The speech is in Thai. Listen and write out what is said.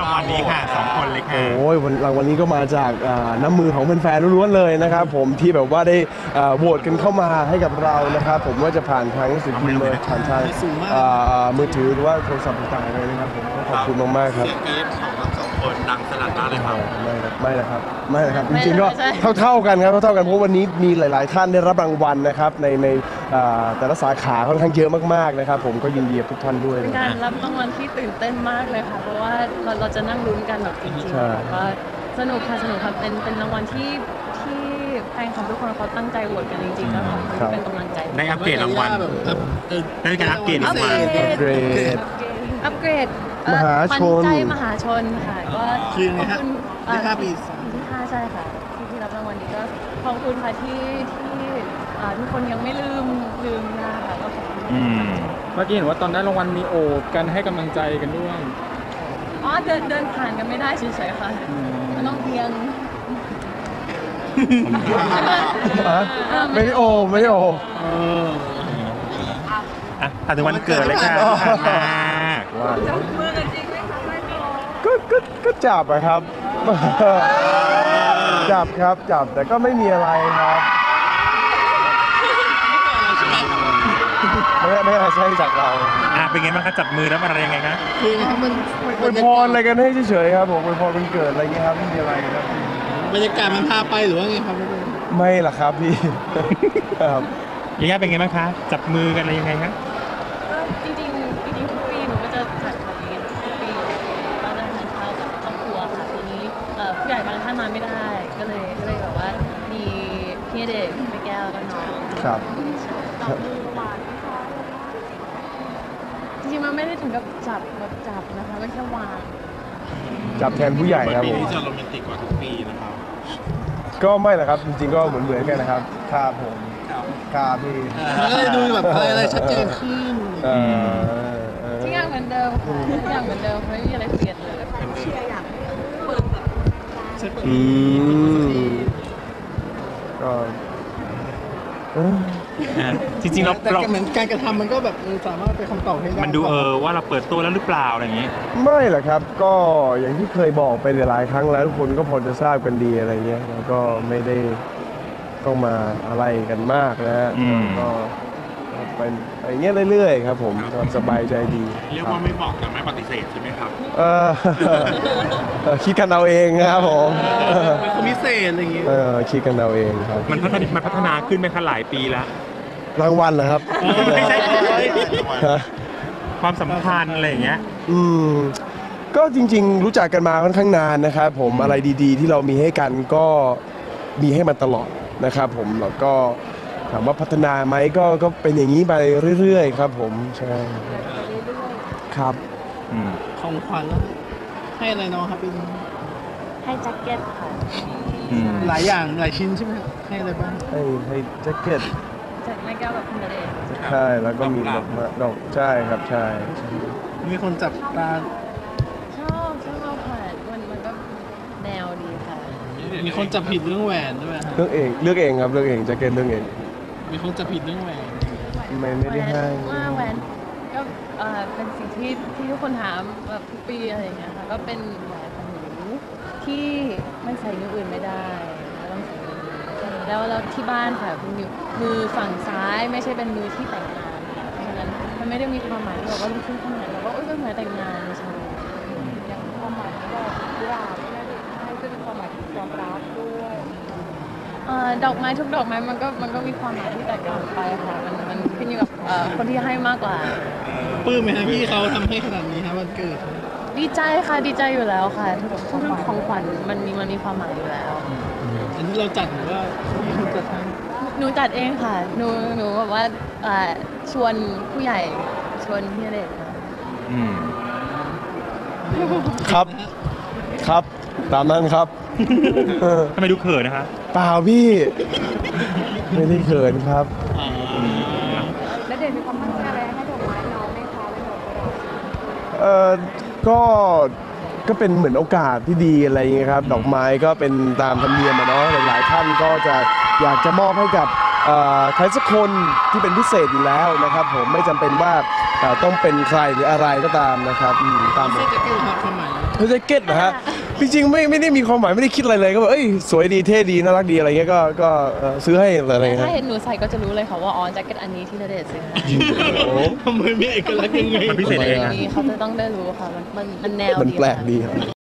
รางวัลนี้ค่ะ2 คนเลยค่ะโอ้ยรางวัลนี้ก็มาจากน้ำมือของแฟนๆล้วนๆเลยนะครับผมที่แบบว่าได้โหวตกันเข้ามาให้กับเรานะครับผมว่าจะผ่านทางสื่อพิมพ์เลยผ่านทางมือถือหรือว่าโทรศัพท์ต่างๆเลยนะครับผมขอบคุณมากๆครับเสียงกรี๊ดของทั้ง2 คนดังสนั่นมากเลยครับไม่นะครับจริงๆก็เท่ากันครับเท่ากันเพราะวันนี้มีหลายๆท่านได้รับรางวัลนะครับในแต่ละสาขาค่อนข้างเยอะมากๆนะครับผมก็ยินดีกับทุกท่านด้วยเป็นการรับรางวัลที่ตื่นเต้นมากเลยค่ะเพราะว่าเราจะนั่งลุ้นกันแบบจริงๆแล้วก็สนุกค่ะเป็นรางวัลที่แฟนคลับทุกคนเขาตั้งใจโหวตกันจริงๆแล้วเป็นกำลังใจได้อัปเกรดรางวัลได้การอัปเกรดรางวัลอัปเกรดมหาชนใจมหาชนค่ะก็คือไงฮะที่5 ปีที่5ใช่ค่ะที่รับรางวัลนี้ก็ขอบคุณค่ะที่ทุกคนยังไม่ลืมนะคะก็ขอบคุณเมื่อกี้เห็นว่าตอนได้รางวัลมีโอบกันให้กำลังใจกันด้วยเดินผ่านกันไม่ได้เฉยๆค่ะมันต้องเพียงไม่ได้โอถึงวันเกิดเลยค่ะจับมือกันจริงไหมคะก็จับอะครับจับแต่ก็ไม่มีอะไรครับไม่อะไรใช่จากเราเป็นไงบ้างคะจับมือแล้วมันอะไรยังไงคะคือมันอวยพรอะไรกันให้เฉยๆครับผมอวยพรวันเกิดอะไรเงี้ยครับไม่มีอะไรครับบรรยากาศมันพาไปหรือว่าไงครับไม่ล่ะครับพี่ครับย่าเป็นไงบ้างคะจับมือกันอะไรยังไงคะจริงทุกปีหนูก็จะจัดแบบนี้ทุกปีก็จะทานข้าวกับครอบครัวค่ะปีนี้ผู้ใหญ่บางท่านมาไม่ได้ก็เลยแบบว่ามีพี่เด็กพี่แก้วแล้วก็น้องครับจริงๆมันไม่ได้ถึงกับจับนะคะไม่แค่วางจับแทนผู้ใหญ่ครับผมปีนี้จะโรแมนติกกว่าทุกปีนะครับก็ไม่หรอกครับจริงๆก็เหมือนกันนะครับครับผมครับพี่ก็เลยดูแบบอะไรชัดเจนขึ้นทุกอย่างเหมือนเดิมค่ะทุกอย่างเหมือนเดิมไม่มีอะไรเปลี่ยนเลยเชียร์อยากเปิดแบบก็จริงๆเราเหมือนการกระทำมันก็แบบสามารถเป็นคำตอบให้ได้มันดูว่าเราเปิดตัวแล้วหรือเปล่าอะไรอย่างนี้ไม่หรอกครับก็อย่างที่เคยบอกไปหลายครั้งแล้วทุกคนก็พอจะทราบกันดีอะไรเงี้ยแล้วก็ไม่ได้ต้องมาอะไรกันมากนะฮะก็เป็นอย่างเงี้ยเรื่อยๆครับผมสบายใจดีเรียกว่าไม่บอกแต่ไม่ปฏิเสธใช่ไหมครับคิดกันเอาเองครับผมเป็นพิเศษอะไรอย่างเงี้ยคิดกันเอาเองครับมันพัฒนาขึ้นไหมคะหลายปีแล้วรางวัลเหรอครับไม่ใช่ความสัมพันธ์อะไรอย่างเงี้ยก็จริงๆรู้จักกันมาค่อนข้างนานนะครับผมอะไรดีๆที่เรามีให้กันก็มีให้มันตลอดนะครับผมแล้วก็ถามว่าพัฒนาไหมก็เป็นอย่างนี้ไปเรื่อยๆครับผมใช่ครับของขวัญแล้วให้อะไรน้องครับเป็นให้แจ็คเก็ตค่ะหลายอย่างหลายชิ้นใช่ไหมให้อะไรบ้างให้แจ็คเก็ตจากแม่แก้วแบบคุณเดชใช่แล้วก็มีดอกใช่ครับใช่มีคนจับตาชอบค่ะมันก็แนวดีค่ะมีคนจับผิดเรื่องแหวนด้วยเลือกเองครับเลือกเองแจ็คเก็ตเลือกเองมีคนจับผิดเรื่องแหวนไม่ได้ให้ว่าแหวนก็เป็นสิ่งที่ทุกคนถามแบบทุกปีอะไรอย่างเงี้ยค่ะก็เป็นแหวนของหนูที่ไม่ใส่นิ้วอื่นไม่ได้ต้องใส่นิ้วแล้วที่บ้านค่ะเป็นมือฝั่งซ้ายไม่ใช่เป็นมือที่แต่งงานค่ะเพราะฉะนั้นมันไม่ได้มีความหมายที่บอกว่าลูกขึ้นขนาดแล้วก็เป็นเหมือนแต่งงานใช่อย่างความหมายที่บอกกุหลาบแม่เด็กให้ก็เป็นความหมายถึงความรักด้วยดอกไม้ทุกดอกไม้มันก็มีความหมายที่แตกต่างไปค่ะมันขึ้นอยู่กับคนที่ให้มากกว่าปลื้มไหมคะพี่เขาทำให้ขนาดนี้ครับวันเกิดดีใจค่ะดีใจอยู่แล้วค่ะทุกของขวัญมันมีความหมายอยู่แล้วอันนี้เราจัดหรือว่าพี่เขาจัดให้หนูจัดเองค่ะหนูแบบว่าชวนผู้ใหญ่ชวนพี่เด็กครับตามนั้นครับทำไมดูเขินนะคะเปล่าพี่ไม่ได้เขินครับแล้วเด่นมีความตั้งใจอะไรให้ดอกไม้น้องไหมคะเป็นดอกกุหลาบก็เป็นเหมือนโอกาสที่ดีอะไรอย่างเงี้ยครับดอกไม้ก็เป็นตามธรรมเนียมเนาะหลายๆท่านก็จะอยากจะมอบให้กับใครสักคนที่เป็นพิเศษอยู่แล้วนะครับผมไม่จำเป็นว่าต้องเป็นใครหรืออะไรก็ตามนะครับตามเสื้อแจ็คเก็ตครับความหมายแจ็คเก็ตนะฮะจริงๆไม่ได้มีความหมายไม่ได้คิดอะไรเลยก็แบบสวยดีเท่ดีน่ารักดีอะไรเงี้ยก็ซื้อให้อะไรเงี้ยถ้าเห็นหนูใส่ก็จะรู้เลยค่ะว่าอ๋อแจ็คเก็ตอันนี้ที่ณเดชน์ซื้อให้ทำไมมีเอกลักษณ์ยังไงมันพิเศษยังไงนี่เขาจะต้องได้รู้ค่ะมันแนวมันดีแปลกค่ะดีครับ